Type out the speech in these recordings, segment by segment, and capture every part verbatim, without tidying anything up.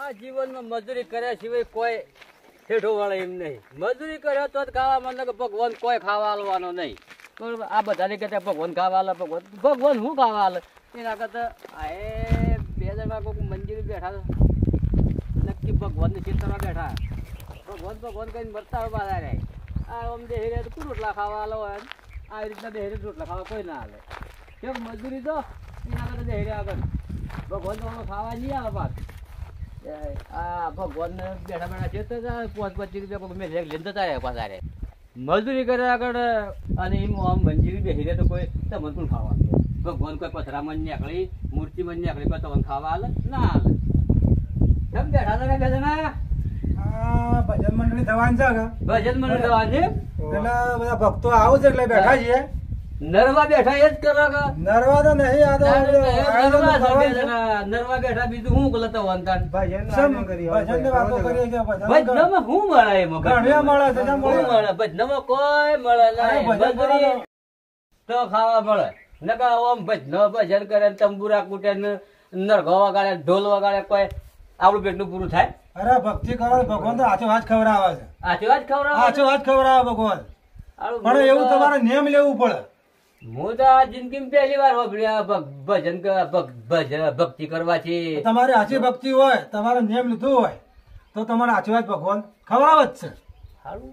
આ જીવનમાં મજૂરી કર્યા સિવાય કોઈ ઠેઠો વાળે એમ નહીં. મજૂરી કર્યો તો જ ખાવા મને કે ભગવાન કોઈ ખાવા આલવાનો નહીં. બરોબર, આ બધાને કહેતા ભગવાન ખાવા આલે, ભગવાન ભગવાન શું ખાવા આલે? એના કરતા આ એ બે જણા કોઈ મંજૂરી બેઠા નક્કી ભગવાનની ચિંતામાં બેઠા. ભગવાન ભગવાન કહીને મરતા હોય બાધા રહે. આ આમ દેહી રહે તો કોઈ રોટલા ખાવા આલો હોય, આવી રીતના દેહી રોટલા ખાવા કોઈ ના હાલે. કેમ મજૂરી તો એના કરતા દેહી રહે આગળ ભગવાન તો ખાવા નહીં આવે પાક. આ ભગવાન બેઠા બેઠા છે તો પાંચ પચીસ રૂપિયા મેં લેન જતા રહે પાછા રે મજૂરી કરે આગળ. અને એમ આમ મંજૂરી બેસી રહે તો કોઈ તમને પણ ખાવાનું. ભગવાન કોઈ પથરામાં નીકળી મૂર્તિમાં નીકળી કોઈ તમને ખાવા હાલે ના હાલે. કેમ બેઠા હતા બે જણા? ભજન મંડળી થવાની છે. ભજન મંડળી થવાની એટલે બધા ભક્તો આવું છે એટલે બેઠા છીએ. નરવા બેઠા એ જ કરો. નરવા તો નહીં, આ તો નરવા બેઠા બીજું શું ગલત વંતાન ભજન ની વાતો કરીએ છીએ. ભજનમાં શું મળે? એમાં ઘણિયા મળે છે. શું મળે ભજનમાં? કોઈ મળે નહીં. તો ખાવા મળે નકા આમ ભજન ભજન કરે તંબુરા કૂટે નરઘો વગાડે ઢોલ વગાડે કોઈ આપણું પેટનું પૂરું થાય? અરે ભક્તિ કરો ભગવાન તો આચો હાથ ખવડાવે છે. આચો હાથ ખવડાવે આચો હાથ ખવડાવે ભગવાન. પણ એવું તમારે નિયમ લેવું પડે. હું તો આ જિંદગીમાં પહેલી વાર વાપર્યા ભજન ભક્તિ કરવાથી. તમારી આછી ભક્તિ હોય, તમારે નિયમ લીધું હોય તો તમારા આશીર્વાદ ભગવાન ખવડાવે જ છે. સારું.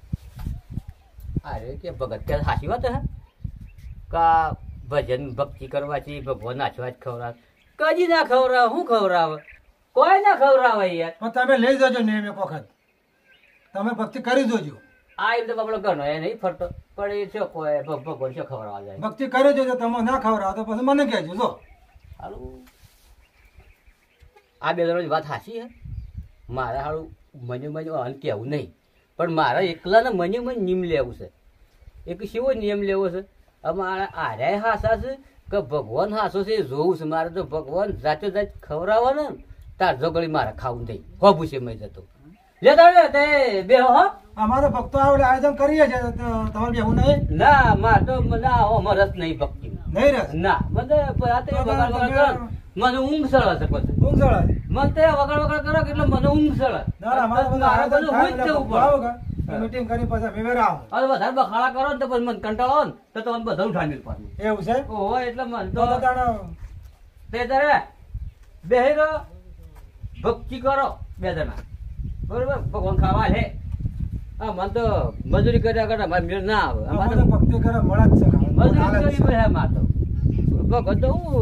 અરે કે ભગત કે સાચી વાત હે કા ભજન ભક્તિ કરવાથી ભગવાન આશીર્વાદ ખવડાવે? કદી ના ખવડાવે. શું ખવડાવે? કોઈ ના ખવડાવે યાર. પણ તમે લઈ જજો નિયમ એક વખત, તમે ભક્તિ કરી જોજો. આ એમ તો આપણો ઘરનો એ નહીં ફરતો પણ એ છે કોઈ ભગવાન છે ખવડાવવા જાય. ભક્તિ કરી જોજો. તમે ના ખવડાવો તો પછી મને કહેજો. જો હાલું આ બે જણાની વાત સાચી હે. મારે હાલું મને મને અન કહેવું નહીં પણ મારે એકલાને મને મને નિયમ લેવું છે. એક કેવો નિયમ લેવો છે? અમારે આર્યા હાસા છે કે ભગવાન હાસો છે એ જોવું છે મારે. તો ભગવાન જાતે જાત ખવડાવવા ને તાર જગડી મારે ખાવું નહીં. હોબું છે મેં જતો લેતા તે બે હો. અમારે ભક્તો આવડે આયોજન કરીએ છે. તમારે બેવું નહીં? ના મારે તો ના અમારે રસ નહીં ભક્તિ નહીં રસ ના. મને મને ઊંઘ સળે છે. પછી ઊંઘ સળે મને તે વગર વગર કરો એટલે મને ઊંઘ સળે. મીટિંગ કરી પછી વિવેર આવો. હવે વધારે બખાડા કરો ને તો પછી મને કંટાળો ને તો તમને બધા ઉઠાડી પાડું. એવું છે? ઓહો એટલે મને તો તે તારે બેહી ભક્તિ કરો બે જણા. બરોબર, ભગવાન ખાવા છે. હા મને તો મજૂરી કર્યા કરે મારે મેળ ના આવે. અમારે તો ભક્તિ કરે મળે જ છે. મજૂરી કરવી પડે મારે તો. ભગવાન તો હું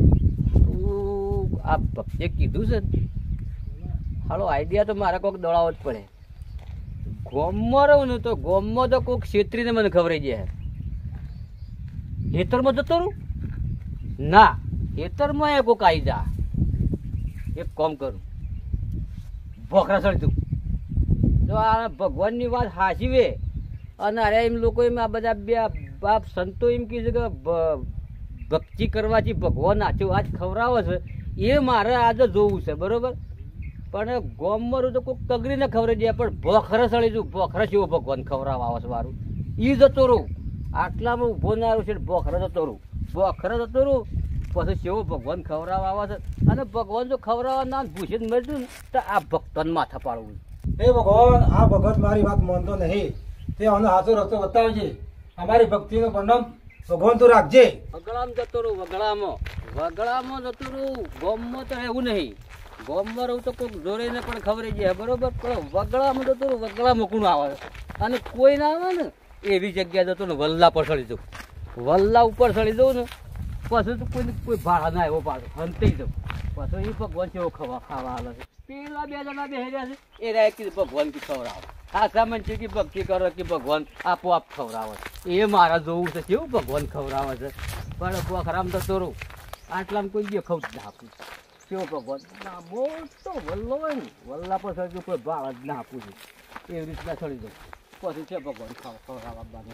આ ભક્તિએ કીધું છે હાલો આઈડિયા તો મારે કોઈક દોડાવવો જ પડે. ગોમમાં રહું ને તો ગોમમાં તો કોઈક છેતરીને મને ખવડાવી જાય. ખેતરમાં જતો રહું ના, ખેતરમાં એ કોઈક આવી જા. એક કામ કરું ભોખરા સળી દઉં તો આ ભગવાનની વાત સાચી વે. અને અરે એમ લોકો એમ આ બધા બે બાપ સંતો એમ કીધું કે ભક્તિ કરવાથી ભગવાન આચો આજ ખવડાવે છે એ મારે આજે જોવું છે. બરોબર, પણ ગોમમાં તો કોઈક તગરીને ખવડાવી દે પણ ભોખરે સળી જવું. ભોખરે જેવો ભગવાન ખવડાવવા આવે છે મારું એ જતો રહું. આટલામાં ઊભો ના રહ્યું છે ભોખરે જતો રહું. ભોખરે જતો રહું પછી કેવો ભગવાન ખવડાવવા આવે છે. અને ભગવાન જો ખવડાવવા ના ભૂષિત મળ્યું ને તો આ ભક્તોને માથા પાડવું. એ ભગવાન આ ભગત મારી વાત માનતો નહીં. તે આનો હાથો રસ્તો બતાવજે. અમારી ભક્તિનું પરિણામ ભગવાન તો રાખજે. વગડામાં જતો રહું. વગડામાં વગડામાં જતો રહું. ગોમમાં તો એવું નહીં. ગોમમાં રહું તો કોઈક જોડે પણ ખવડાવી જાય. બરોબર, પણ વગડામાં જતો રહું. વગડામાં કોણ આવે અને કોઈ ના આવે ને એવી જગ્યા જતો ને વલ્લા પર સળી જવું. વલ્લા ઉપર સળી જવું ને પછી તો કોઈ કોઈ ભાડા ના એવો પાડો હંતાઈ જવું. પછી એ ભગવાન કેવો ખવા ખાવા આવે છે. પેલા બે જણા બેસી રહ્યા છે એ રહ્યા કીધું ભગવાન કી ખવડાવે. આ સામાન છે કે ભક્તિ કરો કે ભગવાન આપોઆપ ખવડાવે. એ મારા જોવું છે કેવું ભગવાન ખવડાવે છે. પણ પોખરામ તો તોરું આટલામાં કોઈ બે ખવ ના આપું. કેવો ભગવાન ના મોટો વલ્લો હોય ને વલ્લા પર સળી કોઈ ભાડા જ ના આપું છું. એવી રીતના સળી જવું. પછી છે ભગવાન ખવડાવવાનું.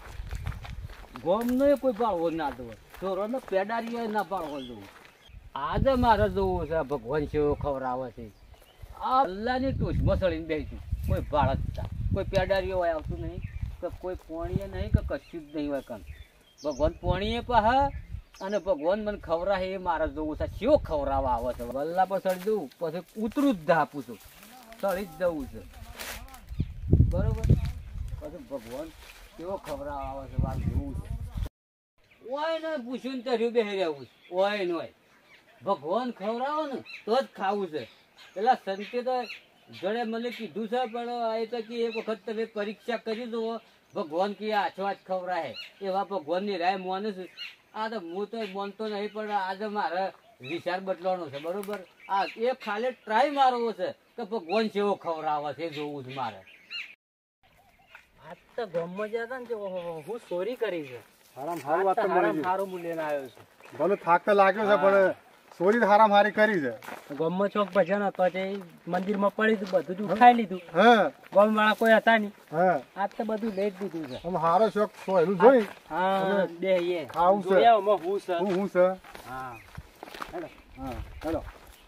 ગોમનો કોઈ ભાળવો ના દો. ચોરોને પેડારીઓ ના પાડવો જોવું. આજે મારે જોવું છે ભગવાન કેવો ખવડાવે છે. આ અલ્લાહની ટોચમાં સળીને બેસું. કોઈ ભાડ જ કોઈ પેડારીઓ હોય આવતું નહીં કે કોઈ પોણીએ નહીં કે કશું જ નહીં હોય. કામ ભગવાન પોણીએ પાહા અને ભગવાન મને ખવરાવે એ મારે જોવું છે. કેવો ખવરાવા આવે છે, ગલ્લા પર ચડી દઉં પછી ઉતરું જ આપું છું, ચડી જ જવું છે બરોબર. પછી ભગવાન કેવો ખવરાવા આવે છે વાત જોવું છે. ઓય ને પૂછ્યું ને તો બેસી રહેવું છે. ઓય ને ઓય ભગવાન ખવરાવો ને તો જ ખાવું છે. પેલા સંતે તો જડે મને કીધું છે, પણ એ તો કે એક વખત તમે પરીક્ષા કરી દો, ભગવાન કે આછો આછ ખવરાય એવા ભગવાનની રાય માનું છું. આ તો હું તો માનતો નહીં, પણ આજે મારે વિચાર બદલવાનો છે બરોબર. આ એ ખાલી ટ્રાય મારવો છે કે ભગવાન કેવો ખવરાવે છે જોવું છે મારે. આજ તો ગામમાં જતા ને હું ચોરી કરી છે. હારામ હારું વાત તો મળી ગઈ. સારું મૂલ્ય આવ્યો છે. ભલે થાક તો લાગ્યો છે, પણ ચોરી હારામ હારી કરી છે. ગામમાં ચોક ભજન હતો, મંદિરમાં પડી હતું, બધું જ ઉઠાઈ લીધું. હા ગામ વાળા કોઈ હતા નહીં. હા આજ તો બધું લઈ જ દીધું છે. આમ હારો શોખ સોયલું જોઈ હા બે એ ખાવું છે. જોયા હું હું છે. હું હું છે. હા હેડો હા હેડો.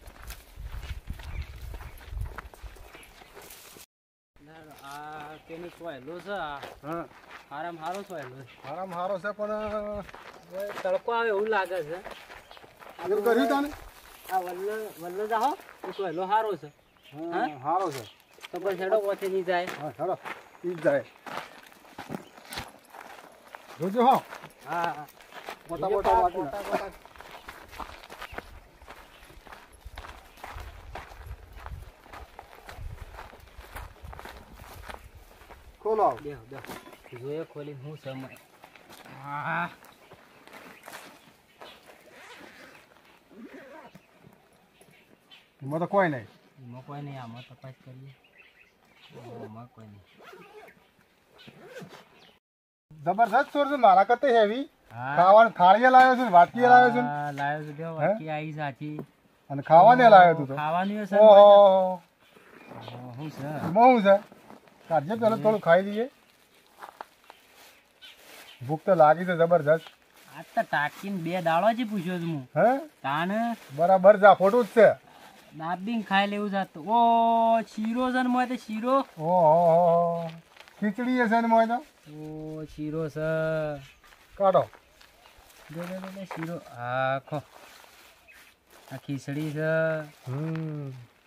આ તેની સોયલો છે. હા હારામ હારો સોયલો છે. હારામ હારો છે, પણ તડકો આવે એવું લાગે છે. આગળ કર્યું તાને આ વલ્લ વલ્લ જાહો એ સોયલો હારો છે. હા હારો છે. તો બસ હેડો પોતે નહીં જાય. હા હેડો ઈ જ જાય. જોજો હો. હા મોટા મોટા વાટી ખોલો. બે બે જોઈએ ખોલી હું સમય. હા એમાં તો કોઈ નહીં. એમાં કોઈ નહીં. આમાં તપાસ કરીએ. આમાં કોઈ નહીં. જબરદસ્ત ચોર છે મારા કરતા હેવી. ખાવાનું થાળીએ લાવ્યો છે, વાટકીએ લાવ્યો છે. હા લાવ્યો છે. જો વાટકી આવી સાચી. અને ખાવાને લાવ્યો તું તો. ખાવાની છે. ઓહો હું છે. એમાં શું છે? કાઢજે પેલા થોડું ખાઈ લઈએ. ભૂખ તો લાગી છે જબરદસ્ત. આજ તો ટાકીને બે દાડો જ પૂછ્યો છું હું. હે તાને બરાબર જા ખોટું જ છે. દાબીને ખાઈ લેવું જાતું. ઓ શીરો છે ને મોય તો શીરો. ઓહો ખીચડી છે ને મોય તો. ઓ શીરો છે. કાઢો. જો જો જો શીરો. હા ખો. આ ખીચડી છે. હમ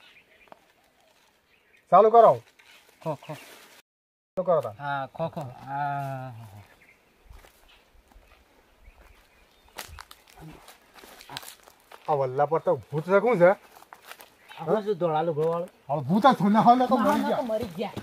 ચાલુ કરો. ખો ખો. ચાલુ કરો તા. હા ખો ખો. હા આ વલ્લા પર તો ભૂત છે. શું છે? આપણે શું ધોળાલું ઘોવાળું. હવે ભૂત જ ના હોય તો મરી ગયા. મરી ગયા.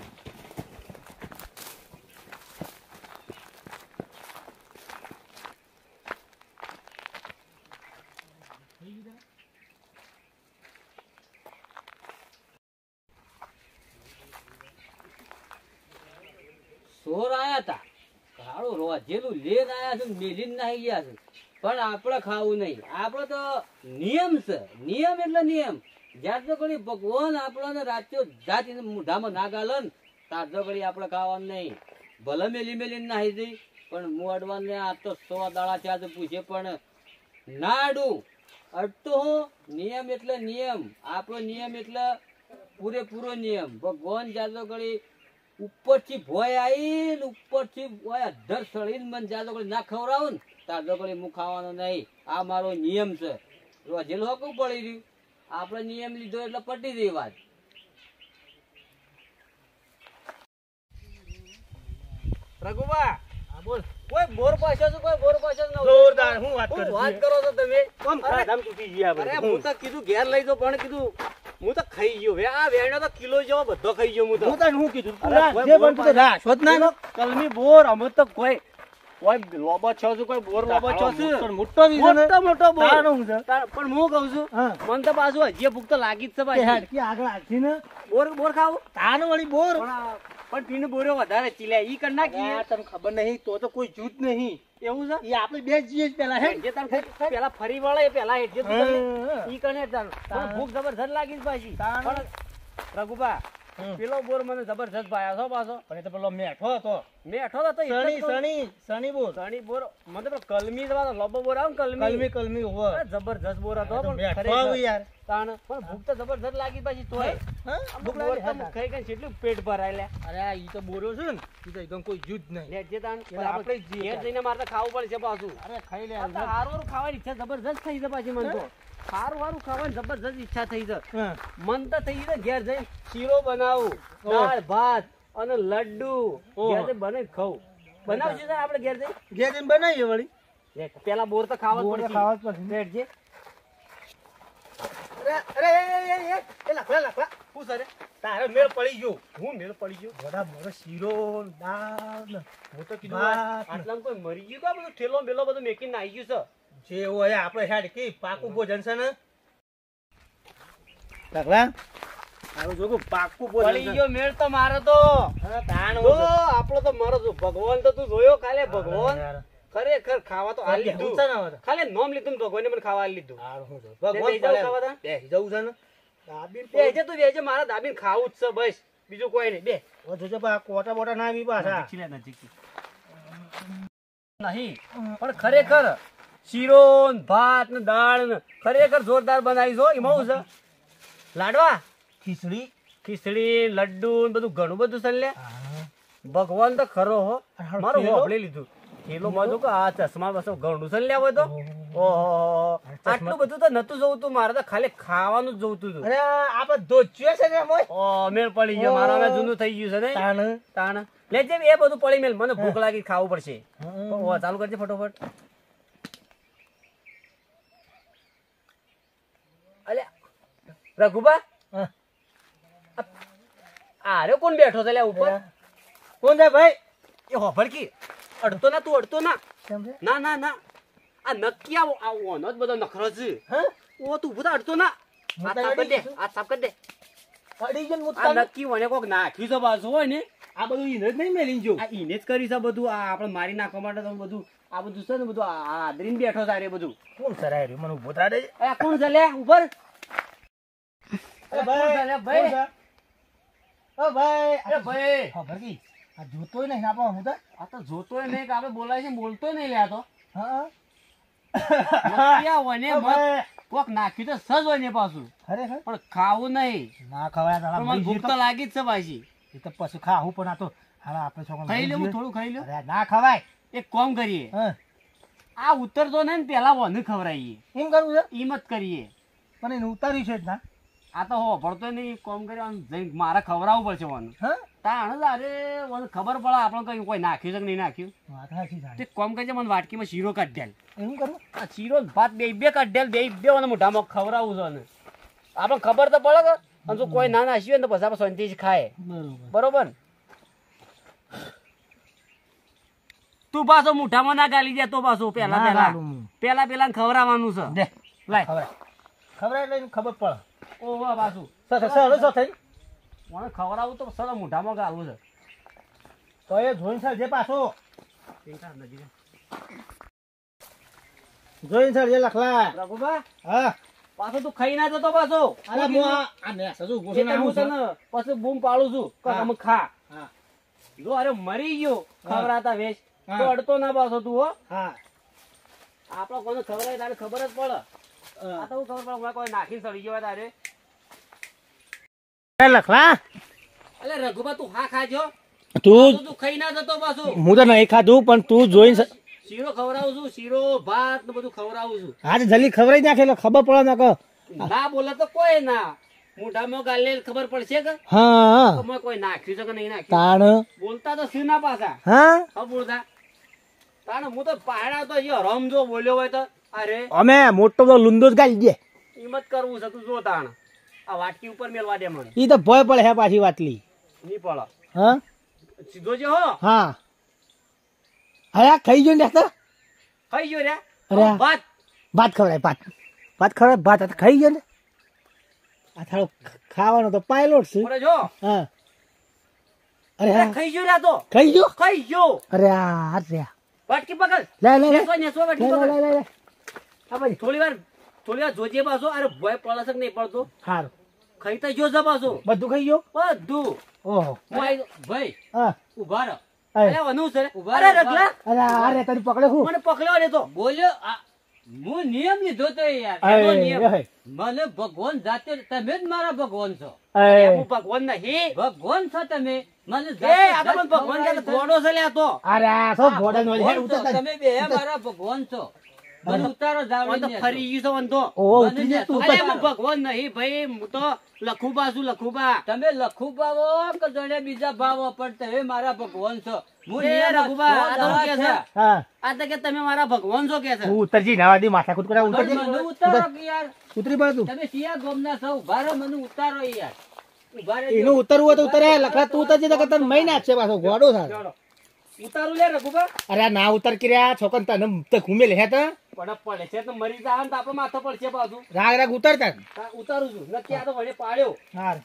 સોર આયા હતા. કાળો રોજેલું લેન આયા છે, મેલીન નાહી ગયા છે. પણ આપણે ખાવું નહીં. આપણે તો નિયમ છે. નિયમ એટલે નિયમ. જ્યાં તો ઘડી ભગવાન આપણને રાત્યો જાત મોઢામાં ના ગાલે ને ત્યાં તો ઘડી આપણે ખાવાનું નહીં. ભલે મેલી મેલીને નાહી જઈ, પણ હું અડવાને આ તો સો દાડા થયા તો પૂછે પણ ના અડું. અડતો હું. નિયમ એટલે નિયમ. આપણો નિયમ એટલે પૂરેપૂરો નિયમ. ભગવાન જ્યાં તો ઘડી ઉપરથી ભોય આવી ને ઉપરથી ભોય અધર સળીને મને જ્યાં તો ઘડી ના ખવડાવું ને ત્યાં તો ઘડી હું ખાવાનો નહીં. આ મારો નિયમ છે. રોજેલું હોકું પડી રહ્યું. આપણે નિયમ લીધો એટલે પટી ગઈ વાત. રઘુબા હા બોલ. કોઈ બોર પાછો છે, કોઈ બોર પાછો ન. જોરદાર. હું વાત કરું. વાત કરો છો તમે. કોમ ખાધા તૂટી ગયા. અરે હું તો કીધું ઘેર લઈ જો, પણ કીધું હું તો ખાઈ ગયો. વે આ વેણો તો કિલો જેવો બધો ખાઈ ગયો. હું તો હું તને હું કીધું જે બન તું ના શોધના કલમી બોર અમુ તો કોઈ કોઈ લોબો છો છું, કોઈ બોર લોબો છો છું. પણ મોટો વિઝન મોટો મોટો બોર તારું છે. પણ હું કહું છું મન તો પાછું હજી ભૂખ તો લાગી જ છે ભાઈ. હેડકી આગળ આથી ને બોર બોર ખાવ તારું વળી બોર. પણ પીને બોરો વધારે ચીલ્યા ઈ કર નાખી. તને ખબર નહીં તો તો કોઈ જૂથ નહીં. એવું છે એ આપણે બે જીએ પેલા હે જે તને પેલા ફરી વળે પેલા હેડજે તું ઈ કને તને ભૂખ જબરજસ્ત લાગી છે પાછી. પણ રઘુબા પેલો બોર મને જબરજસ્ત ભાયા છો પાછો. પણ એ તો પેલો મેઠો હતો. મેઠો તો એટલે સણી જ કહું. સણી સણી બોર. સણી બોર મને તો કલમી વાળો લોબો બોર આવે ને કલમી કલમી કલમી હોવે. અરે જબરજસ્ત બોર હતો પણ મેઠો ખરેખર. આવ્યો યાર. તાણ પણ ભૂખ તો જબરજસ્ત લાગી પાછી તોય હા ભૂખ બોર તો ખાઈ ખાઈ કેટલું પેટ ભરાય લે. અરે આ ઈ તો બોરો છે ને ઈ તો એકદમ કોઈ જુદ નહીં. લે જે તાણ એટલે આપણે આપણે જઈએ ઘેર જઈને મારે તો ખાવું પડશે પાછું. અરે ખાઈ લે. આ તો હારું હારું ખાવાની ઈચ્છા જબરજસ્ત થઈ છે પાછી મને તો. હારું હારું ખાવાની જબરજસ્ત ઈચ્છા થઈ છે. હા મન તો થઈ છે ઘેર જઈને શીરો બનાવું, દાળ ભાત અને લડ્ડુ ઘેર જઈને બનાવી ખાવું. બનાવશું ને આપણે ઘેર જઈને? જે દિન બનાવીએ વળી. લે, પેલા બોર તો ખાવા જ બોર તો પડશે. ખાવા જ પડશે. બેઠજે. અરે અરે એ એ એ એ લખલા લખલા હું સરે તારે મેળ પડી ગયો. હું મેળ પડી ગયો. વડા મોરો શીરો દાળ ને હું તો કીધું ભાત આ- ને. આટલામાં કોઈ મરી ગયું કા? બધું ઠેલો બેલો બધું મેકીને આવી ગયું છે. જે હોય આપણે હેડ કે પાકું ભોજન છે ને લખલા આવું જોગું પાકું ભોજન પડી છે. ગયો મેળ તો મારો તો. હા તાણ તો હું છે. આપણો તો મારો તો ભગવાન તો તું જોયો કાલે ભગવાન યાર. ખરેખર ખાવા તો આ બેહવું લીધું. છે ને હવે તો. ખાલી નામ લીધું ને ભગવાને મને ખાવા આલી લીધું. હારું હું છે. બે ભગવાન બેહી જાવ પડે. ખાવા તા? બેહી જવું છે ને દાબીને બેહજે તું બેહજે, મારા દાબીને ખાવું જ છે બસ, બીજું કોઈ નહીં. બે ઓ જોજે બા કોટા બોટા ના આવી પાછા. નજીક લે, નજીક લે. નહીં પણ ખરેખર શીરો ને ભાત ને દાળ ને ખરેખર જોરદાર બનાવી છો. એમાં શું છે? લાડવા, ખીચડી ખીચડી, લડ્ડુ ને બધું ઘણું બધું છે લે. હા. ભગવાન તો ખરો હો. અને હારું મારું થેલો? હોભળી લીધું. થેલો માં કે આ ચશ્મા બસ ઘણું છે ને લેવો તો. ઓહો, આટલું બધું તો નતું જોવતું, મારે તો ખાલી ખાવાનું જ જોવતું હતું. અરે આપણે ધોચ્યું છે ને મોય ઓ મેળ પડી ગયો મારા, હવે જૂનું થઈ ગયું છે ને તાણ તાણ. લેજે એ બધું પડી મેલ, મને ભૂખ લાગી, ખાવું પડશે. ઓ ચાલુ કરજે ફટોફટ. અલ્યા રઘુબા, હા. આરે કોણ બેઠો છે લે ઉપર? કોણ છે ભાઈ? એ હોભળકી અડતો ના, તું અડતો ના. કેમ છે? ના ના ના, આ નક્કી આવો આવો જ બધો નખરો છે. હા? ઓ તું ઉભો થા, અડતો ના. હું આ તો સાફ કરી દે, અડી ગયો છું. આ સાફ કરી દે. અડી ગયો ને હું આ તાણ. નક્કી વને કોક નાખ્યું છે બાજુ હોય ને, આ બધું ઈને જ નહીં મેલીને જો. આ ઈને જ કરી છે બધું. આ આપણે મારી નાખવા માટે તો બધું આ બધું છે ને, બધું આ આદરીને બેઠો છે રે બધું. કોણ સરાય રહ્યું? મને ઉભો થા દેજે. આ કોણ છે લે ઉપર? એ કોણ છે લે ભાઈ? કોણ છે? ઓ ભાઈ અરે ભાઈ, હા ભરકી આ જોતોય નહીં આપણો હું તો. આ તો જોતોય નહીં કે આપણે બોલાય છે, બોલતોય નહીં લે. આ તો હા નક્કી આ વને ઓ મત ભાઈ કોક નાખ્યું તો સજ હોય ને પાછું, ખરેખર પણ ખાવું નહીં. ના ખવાય તારા પણ મને મરી ભૂખ ગયું તો લાગી જ છે પાછી. તો- એ તો પછી ખાવું પણ આ તો હાલા આપણે છોકરા ખાઈ લે, હું થોડું ખાઈ લ્યો. અરે ના ખવાય. એક કામ કરીએ, હા આ ઉતરતો નહીં ને પેલા વને ખવડાવીએ, એમ કરવું છે ઈ મત કરીએ. પણ એને ઉતાર્યું છે જ ના. આ તો હો ભળતો નહીં, કામ કરી આમ જઈને મારે ખવડાવવું પડશે વન. હા તાણ જ અરે મને ખબર પડે આપણે કઈ કોઈ નાખ્યું છે કે નહીં નાખ્યું. વાત સાચી છે. તે કામ કરજે, મને વાટકીમાં શીરો કાઢી દે. એમ કરવું આ શીરો ને ભાત બે બે કાઢી દે, બે બે મને મોઢામાં ખવડાવવું છે ને. આપણે ખબર તો પડે કે અને જો કોઈ ના નાસ્યું હોય ને તો પછી આપણે શાંતિથી ખાય. બરોબર. બરોબર ને? તું પાછો મોઢામાં ના ગાલી દે તો પાછું પેલા ના પેલા ગાલું હું. પેલા પેલા ખવડાવવાનું છે. દે લાય ખબર ખબર એટલે એને ખબર પડે. ઓહો પાછું સર સર સર થઈ મને ખવડાવું તો સર મોઢામાં ગાલવું છે. તો એ જોઈને સર જે પાછો જોઈને સર જે લખલા. રઘુભા, હા પાછો તું ખાઈ ના જતો પાછો. અરે હું આ આ ને સજુ ગોસે એટલે ના હું હું તને પછી બૂમ પાડું છું કે હા. તમે ખા. હા જો અરે મરી ગયો ખવડાતા વેચ હા. તો અડતો ના પાછો તું હો. હા આપણો કોને ખવડાય તારે ખબર જ પડે. આ તો હું ખબર પડે કોઈ નાખી સડી ગયો હોય તારે. એ લખલા અલે રઘુભા તું હા ખાજો. તું પાછું તું ખાઈ ના જતો પાછું. હું તો નહીં ખાધું પણ તું જોઈને સ- શીરો ખવડાવું છું, શીરો ભાત ને બધું ખવડાવું છું. આજે જલ્દી ખબર નાખે એટલે ખબર પડે ના કહો. ના બોલે તો કોઈ ના, મોઢામાં ગાલે ખબર પડશે કે હા તમે કોઈ નાખ્યું છે કે નહીં નાખ્યું. તાણ બોલતા તો શું ના પાછા હા હા બોલતા તાણ હું તો પહાડા તો જે રમ જો બોલ્યો હોય તો અરે અમે મોટો તો લુંદો જ ગાલી દે. હિંમત કરવું છે તું જો તાણ આ વાટકી ઉપર મેલવા દે મને. ઈ તો ભય પડે હે પાછી વાતલી. નહીં પડે હા સીધો જે હો હા હા ખાઈ જો ને દેખતા. ખાઈ ગયો રે અરે. ભાત ભાત ખવડાય ભાત ભાત ખવડાય ભાત આ તો ખાઈ ગયો ને. આ થાળો ખાવાનો તો પાયલોટ છે. બોલે જો હા અરે અરે હા ખાઈ ગયો રે આ તો ખાઈ ગયો. ખાઈ ગયો. અરે આ રે વાટકી પકડ લે લે લે નેસો નેસો વાટકી લે લે પકડ. લે લે હા ભાઈ થોડી વાર થોડી વાર જોજે પાછો. અરે ભય પડે છે કે નહીં પડતો. સારું ખાઈ તો જો છે પાછું બધું ખાઈ ગયો બધું. ઓહો હું આઈ- ભાઈ હા ઉભા રહો. અરે અરે વનુ છે ઉભા રહો, રગલા. અરે અરે તને પકડે હું મને પકડ્યો ને તો બોલ્યો આ- હું નિયમ લીધો તો યાર. અરે, એનો નિયમ. અરે. મને ભગવાન જાતે તમે જ મારા ભગવાન છો. અરે, હું ભગવાન નહીં ભગવાન છો તમે. મને એ જાતે આ તો મને જાત ભગવાન કે ખવડાવી ઘોડો છે લે આ તો અરે આ શું ઘોડા નો હેડ ભગવાન છો. ઉતરતા તમે બે મારા ભગવાન છો. મને ઉતારો આ તો જાવડી ફરી ગયું છે મને તો ઓહો મને ઉતરી જા તું ને- અરે ઉતારો. હું ભગવાન નહીં ભાઈ હું તો લખુબા છું લખુબા તમે લખુ ભાવો કે જણે બીજા ભાવો પણ તમે મારા ભગવાન છો. હું એ નિયમ રઘુબા, સો આ તો દાડા કે છે. થયા. હા આ તો કે તમે મારા ભગવાન છો કે છે હું ઉતરજી નાવા દી માથા કૂદ કરા પણ ઉતરજી મને ઉતારો કે યાર. ઉતરી પડે તું તમે સિયા ગોમના છો. ઉભા રહો, મને ઉતારો યાર. ઉભા રહેજો. એનું ઉતરવું હોય તો ઉતરે લખા તું ઉતરજી તો તને મહિને આપશે પાછો ઘોડો થાય ઉતારું લે રઘુબા અરે આ ના ઉતર કર્યા છોકન તને તો ઘૂમે લે તો પડે પડે છે તો મરી જાય તો આપણે માથા પડશે પાછું રાગ રાગ ઉતરતા હા, ઉતારું છું નક્કી આ તો વડે પાડ્યો હાર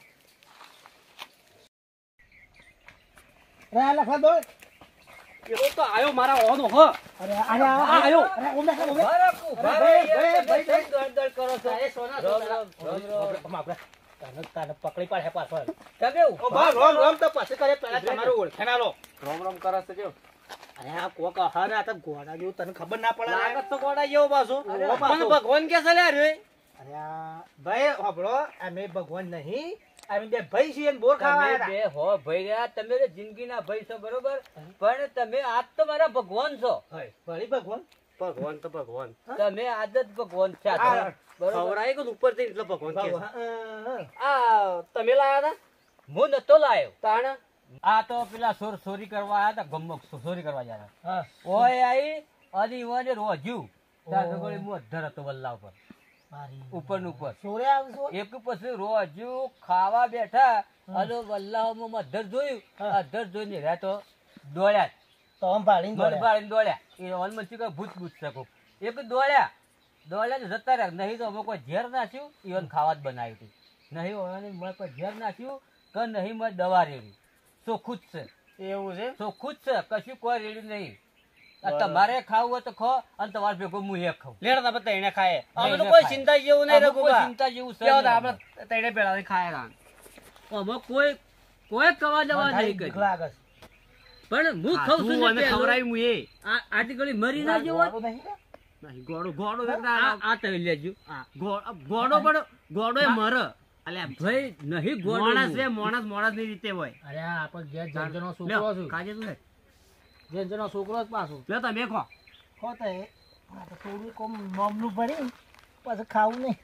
રે લખા દો એવો તો આયો મારા ઓનો હ અરે અરે આ આયો અરે ઓમે ઓમે ઉભા રહો, ઉભા રહો યાર. તમે કેમ દોડ દોડ કરો છો? એ સોના રોમ, સોના. રોમ, રોમ, રોમ. આપણે તને તને પકડી પાડે પાછો તમે ઓ ઉભા બા રોમ રોમ તો પછી કરે પેલા તમારું ઓળખાણ આલો રોમ રોમ કરો છો જો. અરે આ કોક હર આ તો ઘોડા જેવું તને ખબર ના પડે રે. લાગત તો ગોડા જેવો પાછો અરે, મને પાછો. ભગવાન કે છે લે રે અરે આ ભાઈ હોબળો અમે ભગવાન નહીં અમે બે ભાઈ છીએ ને બોર તમે ખાવા બે હો ભાઈ રહ્યા. તમે તો જિંદગીના ભાઈ છો બરોબર, પણ તમે આજ તો મારા ભગવાન છો. ભળી ભગવાન ભગવાન તો ભગવાન તમે આજ જ ભગવાન છો. હા. બરોબર. ખવડાય કે ઉપર થી એટલે ભગવાન કે છે. ભગવાન આ તમે લાયા હતા હું નતો લાયો. તાણ આ તો પેલા ચોર ચોરી કરવા આયા હતા. ગમો ચોરી કરવા ગયા હા ઓય આઈ અને ઓને રોજ્યું. ત્યાં તો ગોળી હું અધ્ધર હતો વલ્લા ઉપર મારી ઉપર ને ઉપર સોરે આવશો એક પછી રોજ્યું ખાવા બેઠા અને વલ્લામાં અધ્ધર જોયું. હા. અધ્ધર જોઈને રહ્યા તો દોડ્યા જ. તો આમ પાડીને મન દોડ્યા. પાડીને દોડ્યા. એ વનમાં શું કહે ભૂત ભૂત શકો. એક દોડ્યા દોડ્યા ને જતા રહ્યા. નહીં તો અમે કોઈ ઝેર નાખ્યું ઈવન ખાવા જ બનાવ્યું હતું. નહીં હવે મેં કોઈ ઝેર નાખ્યું કે નહીં મેં દવા રેડી. ચોખ્ખું જ છે, એવું છે ચોખ્ખું જ છે, કશું કોઈ રેડી નહીં. આ તમારે ખાવું હોય તો ખો અને તમારે ભેગો હું એક ખાઉં. લેડ તો આપણે તઈને ખાય અમે તો તઈને કોઈ ખાય. ચિંતા જેવું નહીં આમાં કોઈ રઘુબા ચિંતા જેવું છે લેવો તો નહીં. આપણે તઈને પેલા ખાય રાન આમાં કોઈ કોઈ કવા જવા મને નહીં બીક કરી. લાગે છે. પણ હું ખાઉં છું ને અને પહેલો. ખવડાવી હું એ આ આટી ઘડી મરી ના જેવો ઘોડો નહીં ને? નહીં, ગોળો ગોળો આ વેગડા આ તવી લેજો. આ ગો- ગોળો પણ ગોળો એ મર અલ્યા ભાઈ નહીં ગોળો માણસ છે માણસ માણસ ની રીતે હોય અરે આ આપણે ઘેર જંજનો લ્યો, છોકરો છું ખાજે તું લે. જંજનો છોકરો જ પાછું લ્યો તમે ખો ખોતે આ તો થોડું કોમ નોમનું પડી પછી ખાવું નહીં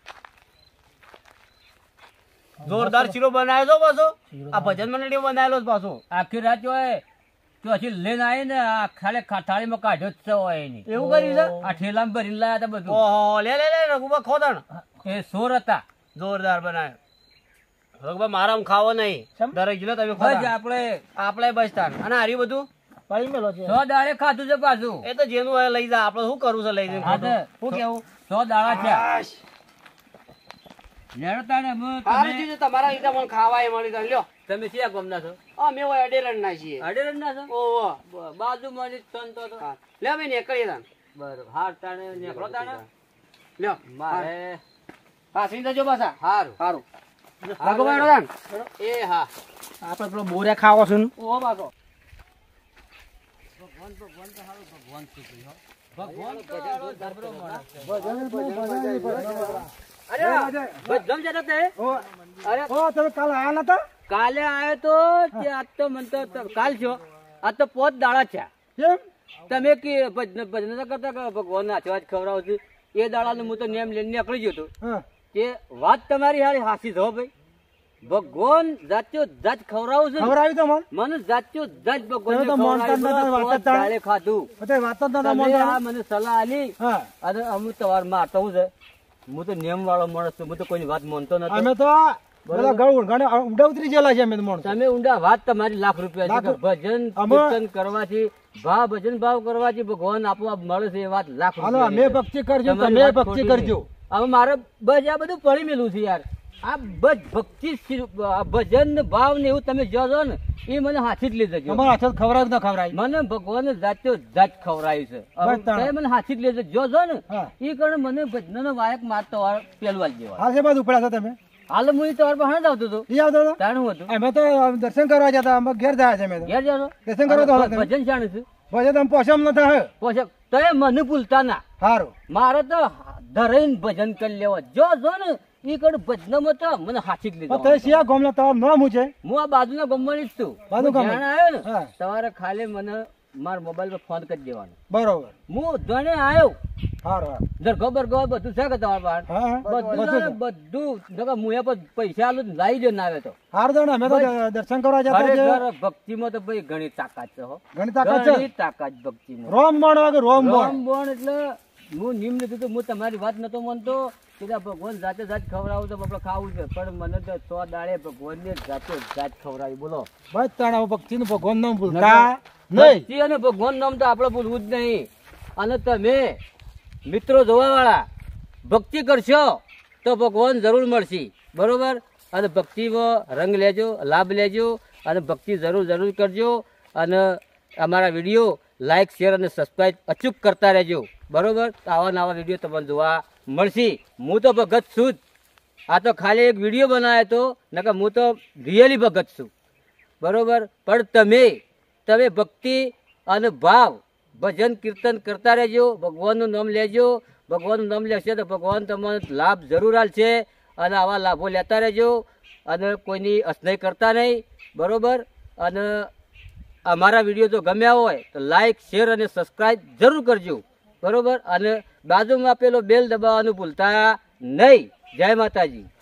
જોરદાર શીરો બનાવ્યો છો પાછો શીરો આ ભજન મંડળી બનાવેલો છે પાછો આખી રાત હોય તો હજી લઈને આવી ને આ ખાલી થાળીમાં કાઢ્યો જ છે હોય એની. એવું કર્યું છે આ ઠેલામાં ભરીને લાયા હતા બધું. ઓહો લે લે લે રઘુબા ખોદણ એ સોર હતા. જોરદાર બનાવ્યો રઘુબા મારામાં ખાવો નહીં કેમ? દરેક જિલ્લો તમે બસ ખોદણ આપણે આપણે બચતા અને હારી બધું પડી મેલો છે સો દાડે ખાધું છે પાછું. એ તો જેનું હોય લઈ જા આપણે શું કરવું છે લઈ જઈને હા ખોટું? તે. શું કેવું સો દાડા છે. લેડો તાણે હું સારું તમે- ચીજ તમારા લીધે મને ખાવા મળી જાય લ્યો તમે શિયા ગમના છો? અમે હોય અડેરણ ના છીએ અઢેરણ ના છો? ઓહો બ- બાજુમાં જ સંતો હતો. હા. લે ભાઈ નીકળી જા બરોબર. હાર તાણે નીકળો તાણે. લ્યો મારે પાછી જજો પાછા હારું. સારું રઘુબા હેડો જાન. એ હા. આપણે પેલો બોરે ખાવો છે ને ઓહો પાછો ભગવાન ભગવાન તો હારું ભગવાન શું કહ્યું હો? ભગવાન તો હારો જબરો માણસ છે. અરે ભજન જતા તે? અરે ઓ તમે કાલ આયા નતા કાલે આયો તો તે આજ તો મન તો તો કાલ છો આ તો પોત દાડા છે. કેમ તમે કે ભજન ભજન તો કરતા કે ભગવાન આચવાજ ખવડાવું છું એ દાડાને હું તો નેમ લઈને નીકળી ગયો હતો. હા કે વાત તમારી હારી હાસી છો ભાઈ. ભગવાન જાત્યો જાત ખવડાવું છું ને. ખવડાવી તો મન મને જાત્યો જાત ભગવાન તમે તો માનતા જ નતા, વાત જ તાણે. ખાધું. પછી વાત જ નતા તમે આ મોટા મને સલાહ આલી હા અને અમુક તમારે મારતો હું છે. હું તો નિયમ વાળો માણસ છું. હું તો કોઈની વાત માનતો નથી. અમે તો બધા ગળ ઘણે ઊંડા ઉતરી ગયેલા છે અમે તો માણસો. તમે ઊંડા વાત તમારી લાખ રૂપિયા છે કે લાખ- ભજન અમે- કીર્તન કરવાથી ભાવ ભજન ભાવ કરવાથી ભગવાન આપોઆપ મળે છે એ વાત લાખ હાલો રૂપિયાની અમે છે. ભક્તિ કરજો તમારી તમે વાત ભક્તિ ખોટી કરજો નહીં. હવે મારે બસ આ બધું પડી મેલું છે યાર. આ બસ ભક્તિ શી- આ ભજન ને ભાવ ને એવું તમે જો છો ને એ મને હાથી જ લીધે જો. અમારા હાથે ખવડાવ ના ખવડાય મને ભગવાન જાત્યો જાત ખવડાયું છે. હવે બસ તાણે. તમે મને હાથી જ લેજો જો છો ને હા એ કારણ મને ભજન વાયક મારતો વાર પેલવા જ જેવા. હાથે બાદ ઉપડ્યા છો તમે હાલ હું ઈ તમારા પાસે જ આવતો હતો ઈ આવતો હતો તાણ હું હતું અમે તો દર્શન કરવા જતા અમે ઘેર જાય છે અમે તો ઘેર જાજો દર્શન કરવા તો હાલ ભજન શાણ છે પછી તમે પોસમ ન થાય પોષક તો એ મને ભૂલતા ના સારું મારે તો ધરાઈને ભજન કરી લેવા જો જો ને ઈ કડ ભજનમાં તો મને હાચી જ લીધો તો શિયા ગામના તમારું નામ શું છે હું આ બાજુના ગમવાની જ છું બાજુ હું ગામમાં? જાણે આવ્યો ને હા. તમારે ખાલી મને મારા મોબાઈલ પર ફોન કરી દેવાનો બરોબર હું જાણે આવ્યો સારું સારું જર ખબર ખબર બધું છે કે તમારા પાસે હા હા બધું છે ને, બધું નકર મુએ પર પૈસા આલું ને લાવી દે ના આવે તો સારું તો ને અમે તો દર્શન કરવા જતા છે ખરેખર ભક્તિમાં તો ભાઈ ઘણી તાકાત છે હો ઘણી તાકાત છે ઘણી તાકાત ભક્તિમાં રોમ મોણ વાગે રોમ મોણ રામ બોણ એટલે હું નિમ લીધું તો હું તમારી વાત નતો માનતો કે આ ભગવાન જાતે જાત ખવડાવું તો આપણે ખાવું છે પણ મને તો સો દાડે ભગવાનને જાતે જાત ખવડાવી બોલો બસ તાણા ભક્તિનું ભગવાન નામ ભૂલતા નહીં ભક્તિ અને ભગવાન નામ તો આપણે ભૂલવું જ નહીં અને તમે મિત્રો જોવાવાળા ભક્તિ કરશો તો ભગવાન જરૂર મળશે બરોબર અને ભક્તિમાં રંગ લેજો લાભ લેજો અને ભક્તિ જરૂર જરૂર કરજો અને અમારા વિડીયો લાઈક શેર અને સબસ્ક્રાઈબ અચૂક કરતા રહેજો બરોબર આવા નવા વિડીયો તમને જોવા મળશે હું તો ભગત છું જ આ તો ખાલી એક વિડીયો બનાવ્યો હતો નકર હું તો રિયલી ભગત છું બરોબર પણ તમે તમે ભક્તિ અને ભાવ ભજન કીર્તન કરતા રહેજો ભગવાનનું નામ લેજો ભગવાનનું નામ લેશે તો ભગવાન તમને લાભ જરૂર આલશે અને આવા લાભો લેતા રહેજો અને કોઈની અસનાઈ કરતા નહીં બરોબર અને અમારા વિડીયો જો ગમ્યા હોય તો લાઈક શેર અને સબસ્ક્રાઈબ જરૂર કરજો બરોબર અને બાજુમાં પેલો બેલ દબાવવાનું ભૂલતા નહીં જય માતાજી.